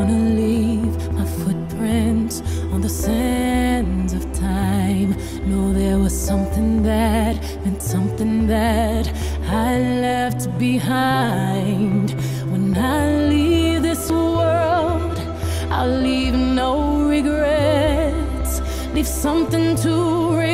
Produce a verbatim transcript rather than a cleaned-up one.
wanna leave my footprints on the sands of time. Know there was something that meant something that I left behind. When I leave this world, I'll leave no regrets. Leave something to